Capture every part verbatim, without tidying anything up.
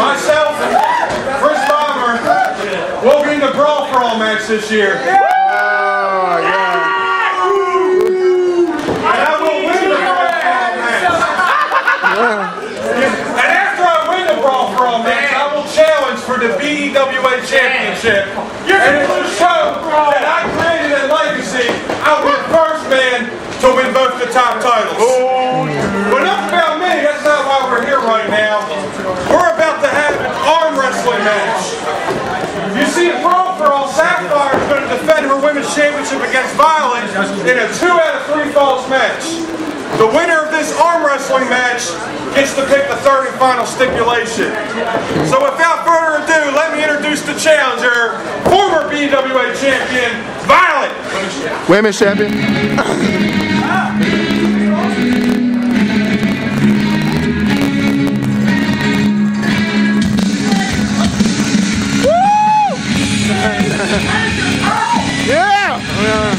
myself, Chris Bomber, will be in the Brawl for All match this year. Oh, yeah. And I will win the Brawl for All match. And after I win the Brawl for All match, I will challenge for the B E W A Championship. And it will show that I created a legacy. I'll be the first man to win both the top titles. But enough about me, that's not why we're here right now. We're about to have an arm wrestling match. You see, at Brawl for All, Sapphire is going to defend her women's championship against Violet in a two out of three falls match. The winner of this arm wrestling match gets to pick the third and final stipulation. So without further ado, let me introduce the challenger, former B E W A champion, Violet. Women's champion. Yeah! Yeah.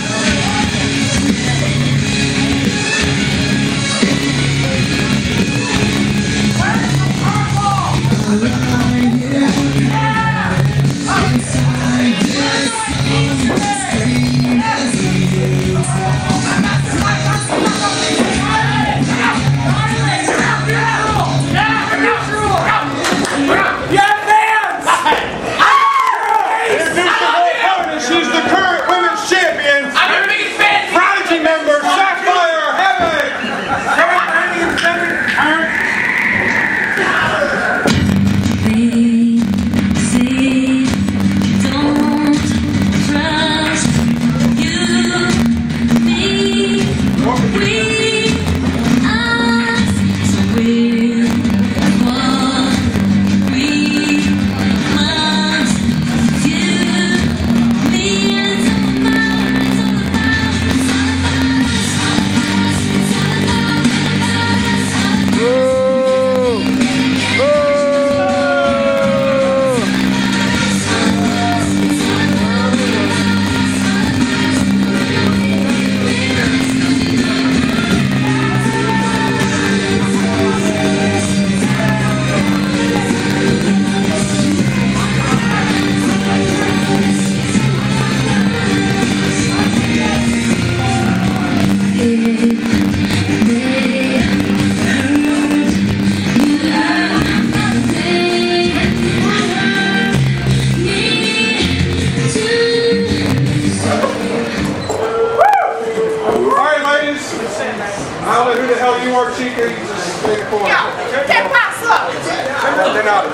I don't know who the hell you are, Chica. You just stay in the corner. Yeah, take my slow. They're not.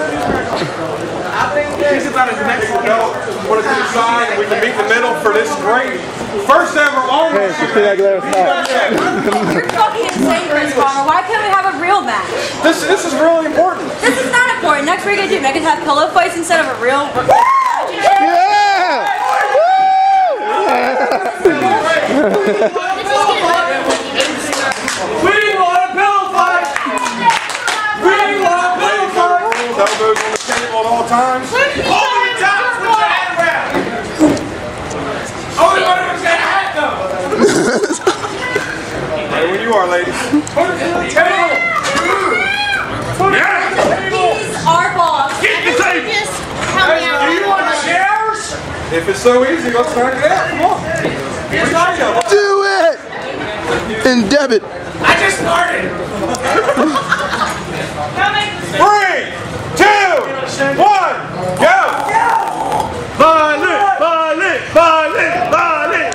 She's about as Mexican. No, want to decide we can meet in the middle for this great first ever arm wrestling match. You're fucking insane, Chris Farmer. Why can't we have a real match? This this is really important. This is not important. Next we're gonna do Megan have pillow fights instead of a real. Yeah! We want a pillow fight! We want a pillow fight! Elbows on the table at all times. All the times with your head around! Only one of us got a hat though! Right where you are, ladies. Put it to the table! Put it to the table! These are balls. Get the table! Just help me out. Do you want chairs? If it's so easy, let's knock it out. Come on. Do it! And debit. I just started. Three, two, one, go! Violet, Violet, Violet, Violet.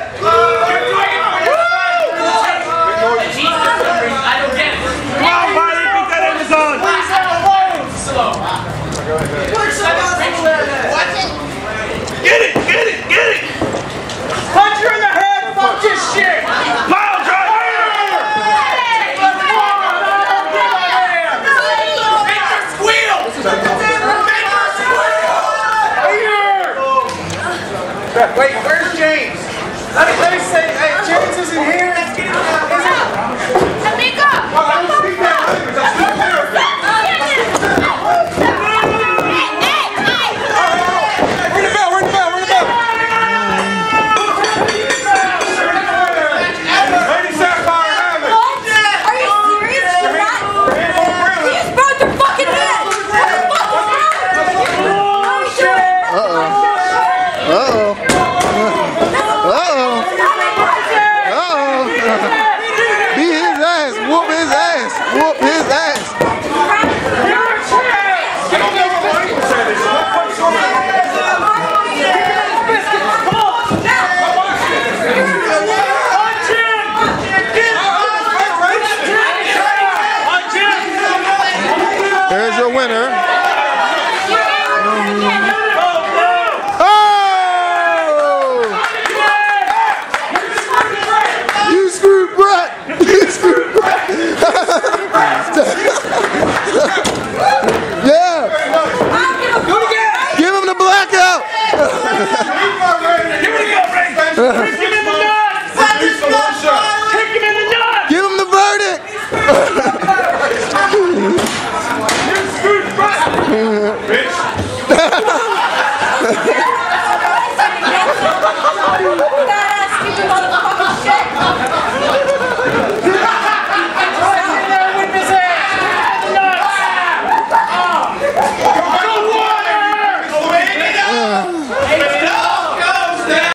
Come on, Violet, beat that Amazon. Get it, get it, get it. Punch her in the head. Fuck this shit. Pile driver. Make her squeal! Make her squeal! winner. Oh! You screwed Brett. You screwed Brett. Yeah. Give him the blackout. Here we go, Ray. Kick him in the nuts. Kick him in the nuts. Give him the verdict. You screwed Brett. Bitch.